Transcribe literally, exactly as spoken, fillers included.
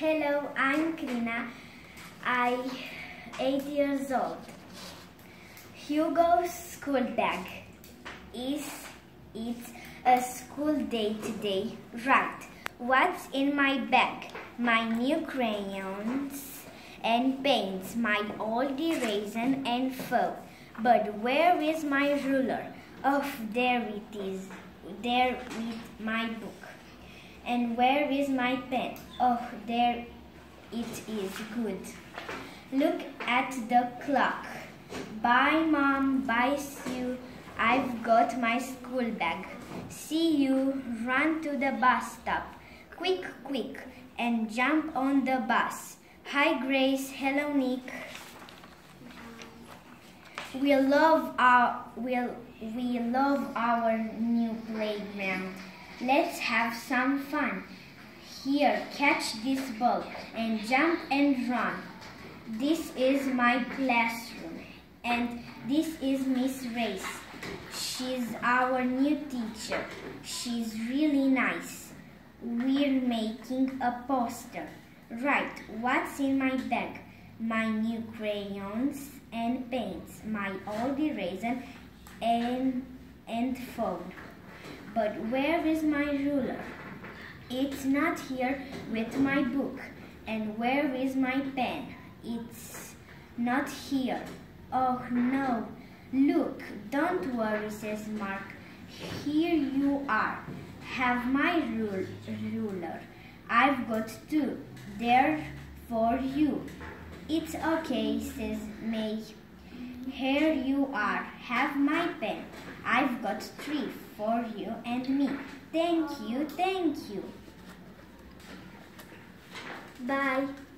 Hello, I'm Crina. I'm eight years old. Hugo's school bag. Is it a school day today? Right. What's in my bag? My new crayons and paints, my old eraser and foam. But where is my ruler? Oh, there it is. There with my book. And where is my pen? Oh, there it is. Good. Look at the clock. Bye, Mom. Bye, Sue. I've got my school bag. See you. Run to the bus stop. Quick, quick. And jump on the bus. Hi, Grace. Hello, Nick. We love our we'll, we love our new playground. Let's have some fun. Here, catch this ball and jump and run. This is my classroom, and this is Miss Race. She's our new teacher. She's really nice. We're making a poster. Right, what's in my bag? My new crayons and paints, my old eraser and, and foam. But where is my ruler? It's not here with my book. And where is my pen? It's not here. Oh no. Look, don't worry, says Mark. Here you are. Have my rule, ruler. I've got two. They're for you. It's okay, says May. Here you are. Have my pen. I've got three for you and me. Thank you, thank you. Bye.